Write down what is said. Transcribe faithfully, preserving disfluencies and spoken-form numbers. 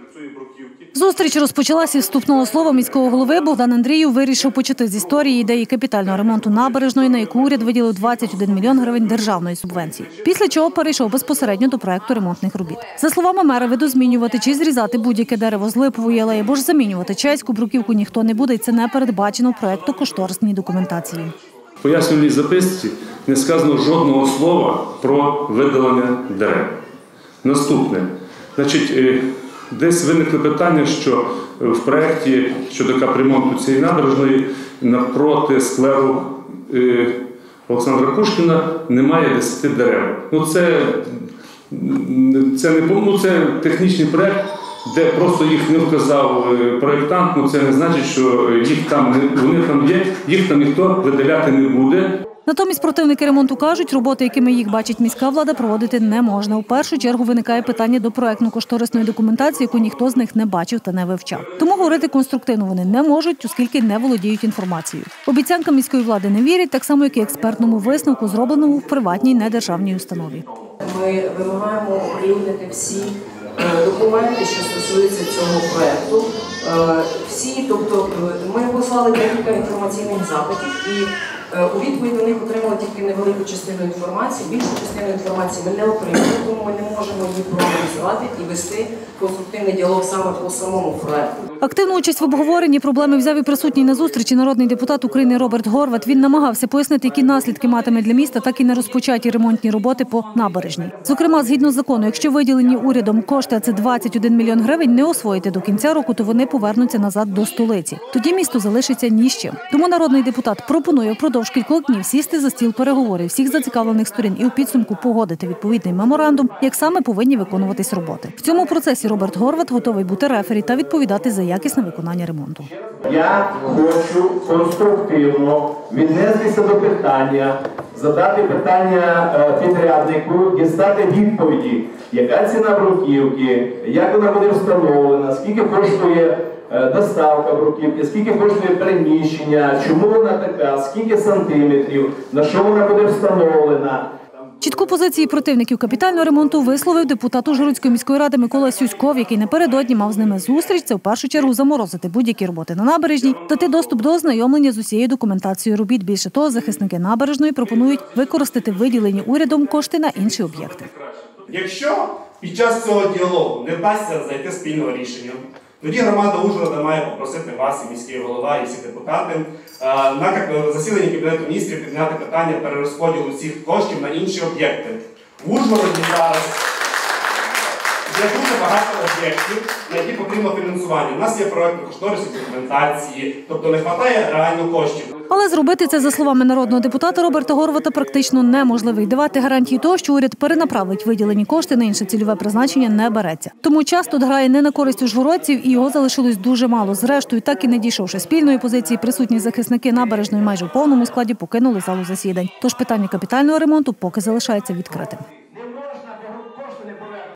Зустріч розпочалася із вступного слова міського голови. Богдан Андріїв вирішив почати з історії ідеї капітального ремонту набережної, на яку уряд виділив двадцять один мільйон гривень державної субвенції. Після чого перейшов безпосередньо до проекту ремонтних робіт. За словами мера, видозмінювати чи зрізати будь-яке дерево з липової алеї або ж замінювати чеську бруківку ніхто не буде, і це не передбачено в проекту-кошторисній документації. В пояснювальній записці не сказано жодного слова про видалення дерев. Наступне. Значить, десь виникло питання, що в проєкті щодо капремонту цієї набережної навпроти скверу Олександра Пушкіна немає десяти дерев. Ну, це, це, не, ну, це технічний проєкт, де просто їх не вказав проєктант, ну це не значить, що їх там, вони там є, їх там ніхто видаляти не буде. Натомість противники ремонту кажуть, роботи, якими їх бачить міська влада, проводити не можна. У першу чергу виникає питання до проектно-кошторисної документації, яку ніхто з них не бачив та не вивчав. Тому говорити конструктивно вони не можуть, оскільки не володіють інформацією. Обіцянкам міської влади не вірять, так само, як і експертному висновку, зробленому в приватній недержавній установі. Ми вимагаємо оприлюднити всі документи, що стосуються цього проєкту. Всі, тобто ми послали декілька інформаційних запитів і у відповідь на них отримали тільки невелику частину інформації, більшу частину інформації ми не отримали, тому ми не можемо її проаналізувати і вести конструктивний діалог саме по самому проєкту. Активну участь в обговоренні проблеми взяв і присутній на зустрічі народний депутат України Роберт Горват. Він намагався пояснити, які наслідки матиме для міста, так і нерозпочаті ремонтні роботи по набережній. Зокрема, згідно з закону, якщо виділені урядом кошти, а це двадцять один мільйон гривень, не освоїти до кінця року, то вони повернуться назад до столиці. Тоді місто залишиться ні з чим. Тому народний депутат пропонує впродовж кількох днів сісти за стіл переговорів всіх зацікавлених сторін і у підсумку погодити відповідний меморандум, як саме повинні виконуватись роботи. В цьому процесі Роберт Горват готовий бути рефері та відповідати за якісне виконання ремонту. Я хочу конструктивно віднестися до питання, задати питання підряднику, дістати відповіді, яка ціна бруківки, як вона буде встановлена, скільки коштує доставка бруківки, скільки коштує переміщення, чому вона така, скільки сантиметрів, на що вона буде встановлена. Чітку позиції противників капітального ремонту висловив депутат Ужгородської міської ради Микола Сюськов, який напередодні мав з ними зустріч. Це в першу чергу заморозити будь-які роботи на набережній, дати доступ до ознайомлення з усією документацією робіт. Більше того, захисники набережної пропонують використати виділені урядом кошти на інші об'єкти. Якщо під час цього діалогу не вдасться знайти спільного рішення, тоді громада Ужгорода має попросити вас, і міський голова, і всі депутати, на засіданні Кабінету міністрів підняти питання перерозподілу цих коштів на інші об'єкти. В Ужгороді зараз є дуже багато об'єктів, на які потрібно фінансування. У нас є проєктно-кошторисні документації, тобто не вистачає реально коштів. Але зробити це, за словами народного депутата Роберта Горвата, практично неможливо. І давати гарантії того, що уряд перенаправить виділені кошти на інше цільове призначення, не береться. Тому час тут грає не на користь ужгородців, і його залишилось дуже мало. Зрештою, так і не дійшовши спільної позиції, присутні захисники набережної майже в повному складі покинули залу засідань. Тож питання капітального ремонту поки залишається відкритим.